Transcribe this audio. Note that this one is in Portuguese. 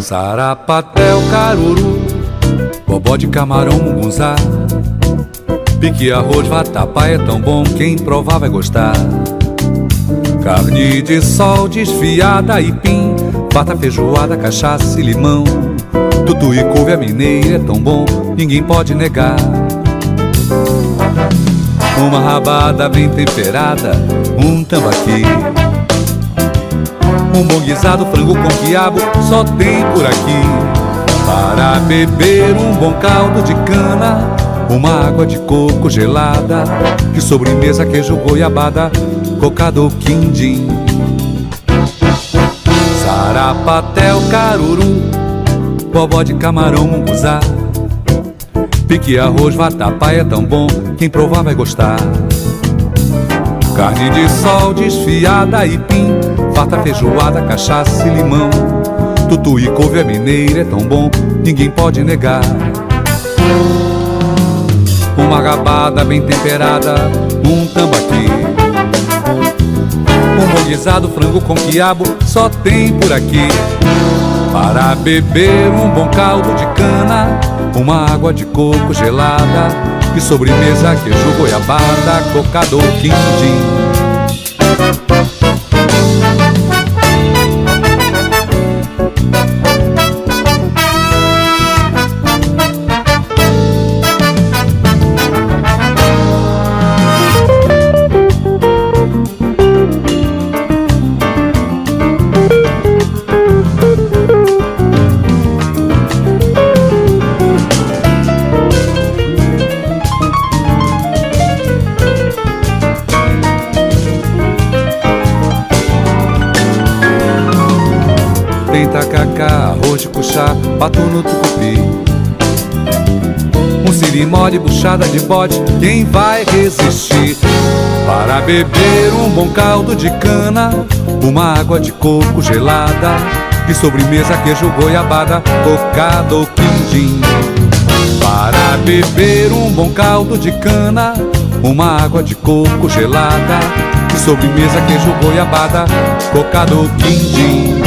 Sarapatel, caruru, bobó de camarão, mungunzá, pique, arroz, vatapá é tão bom, quem provar vai gostar. Carne de sol desfiada, aipim, bata, feijoada, cachaça e limão, tutu e couve a mineira é tão bom, ninguém pode negar. Uma rabada bem temperada, um tambaqui, um bom guisado, frango com quiabo, só tem por aqui. Para beber um bom caldo de cana, uma água de coco gelada, de sobremesa, queijo, goiabada, cocada, quindim. Sarapatel, caruru, bobó de camarão, munguzá, pique, arroz, vatapá é tão bom, quem provar vai gostar. Carne de sol desfiada, aipim, farta, feijoada, cachaça e limão, tutu e couve a mineira é tão bom, ninguém pode negar. Uma rabada bem temperada, um tambaqui, um bom guisado, frango com quiabo, só tem por aqui. Para beber um bom caldo de cana, uma água de coco gelada, de sobremesa, queijo, goiabada, cocada ou quindim. Tem tacacá, arroz de cuchá, pato no tucupi, um siri mole, buchada de bode, quem vai resistir? Para beber um bom caldo de cana, uma água de coco gelada, de sobremesa, queijo, goiabada, cocada ou quindim. Para beber um bom caldo de cana, uma água de coco gelada, de sobremesa, queijo, goiabada, cocada ou quindim.